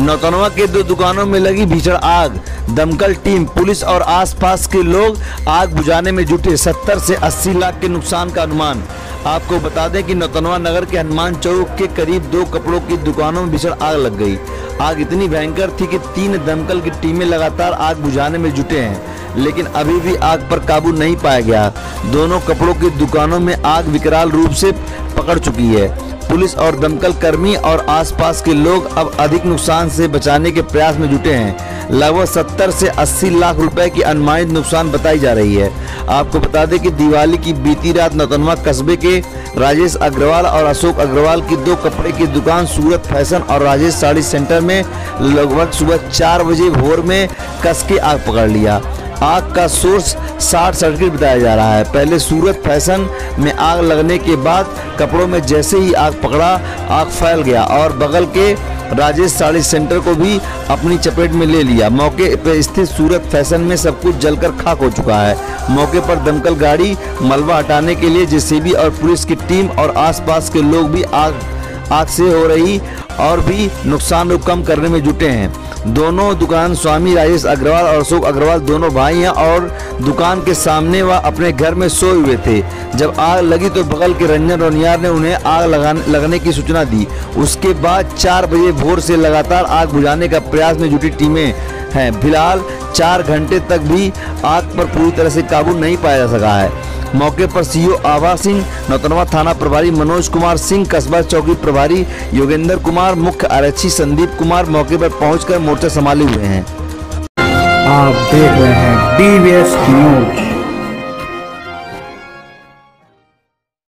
नौतनवा के 2 दुकानों में लगी भीषण आग। दमकल टीम, पुलिस और आसपास के लोग आग बुझाने में जुटे। 70 से 80 लाख के नुकसान का अनुमान। आपको बता दें कि नौतनवा नगर के हनुमान चौक के करीब 2 कपड़ों की दुकानों में भीषण आग लग गई। आग इतनी भयंकर थी कि 3 दमकल की टीमें लगातार आग बुझाने में जुटे हैं, लेकिन अभी भी आग पर काबू नहीं पाया गया। दोनों कपड़ों की दुकानों में आग विकराल रूप से पकड़ चुकी है। पुलिस और दमकल कर्मी और आसपास के लोग अब अधिक नुकसान से बचाने के प्रयास में जुटे हैं। लगभग 70 से 80 लाख रुपए की अनुमानित नुकसान बताई जा रही है। आपको बता दें कि दिवाली की बीती रात नौतनवा कस्बे के राजेश अग्रवाल और अशोक अग्रवाल की 2 कपड़े की दुकान सूरत फैशन और राजेश साड़ी सेंटर में लगभग सुबह 4 बजे भोर में कस के आग पकड़ लिया। आग का सोर्स शॉर्ट सर्किट बताया जा रहा है। पहले सूरत फैशन में आग लगने के बाद कपड़ों में जैसे ही आग पकड़ा, आग फैल गया और बगल के राजेश साड़ी सेंटर को भी अपनी चपेट में ले लिया। मौके पर स्थित सूरत फैशन में सब कुछ जलकर खाक हो चुका है। मौके पर दमकल गाड़ी, मलबा हटाने के लिए जेसीबी और पुलिस की टीम और आसपास के लोग भी आग से हो रही और भी नुकसान को कम करने में जुटे हैं। दोनों दुकान स्वामी राजेश अग्रवाल और अशोक अग्रवाल दोनों भाई हैं और दुकान के सामने वह अपने घर में सोए हुए थे। जब आग लगी तो बगल के रंजन रोनियार ने उन्हें आग लगने की सूचना दी। उसके बाद 4 बजे भोर से लगातार आग बुझाने का प्रयास में जुटी टीमें हैं। फिलहाल 4 घंटे तक भी आग पर पूरी तरह से काबू नहीं पाया जा सका है। मौके पर सीओ आभा सिंह, नौतनवा थाना प्रभारी मनोज कुमार सिंह, कस्बा चौकी प्रभारी योगेंद्र कुमार, मुख्य आरक्षी संदीप कुमार मौके पर पहुंचकर मोर्चा संभाले हुए हैं। आप देख रहे हैं DVS न्यूज।